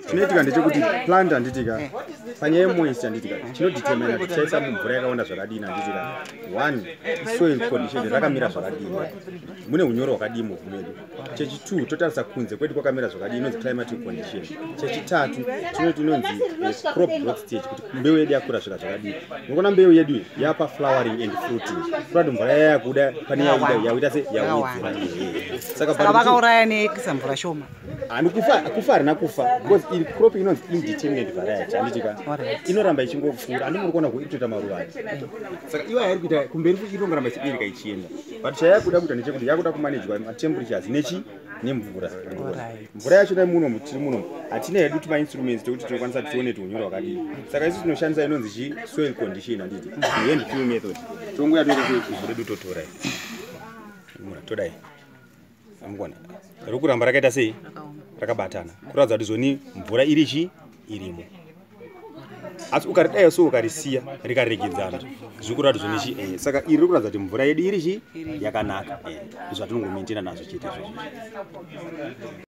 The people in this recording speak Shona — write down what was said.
chinoitika ndechekuti plant handitika panyaya yemoist handitika chinodetermina kuti chaisa mumvura yakawanda zvakadini handitika 1 soil condition rakamira zvakadini mune unyoro hwakadii muvhu medu chechi2 totarisa kunze kwedu kwakamira zvakadii inonzi climatic condition chechitatu chinoti inonzi crop growth stage kuti mbeu yedu yakura svika zvakadii nokona mbeu yedu yapa flowering and fruiting kurati mvura yayakuda pane yaita se yawedzera saka vakauraya nekuisa mvura shoma kufa harina kufa because iri crop inonzi indeterminate variety handitika inoramba ichingopfuura handimuri kuona iri kutoita maruva acho saka iva yairi kuita kumberi irongoramba ichibereka ichienda but chayakuda kuita ndechekuti yakuda kumanejwa matemperatures nemvura mvura yacho dai muno tiri muno hatina hedu tumainstruments tekuti tinokwanisa tione tuunyoro hwakadii saka isu tinoshandisa inonzi chi soil condition handiti hand fill method tongoya toita ivhu redu totora todai amugona rikuramba rakaita sei rakabatana kuratidza kuti zvoni mvura iri irimo asi ukaridai so ukarisiya rikaregedzana zvirikuratidza zvoni saka iri rikuratidza kuti mvura yedu iri yakanaka izvo zvatinongomaintaina nazvo chete izvozvo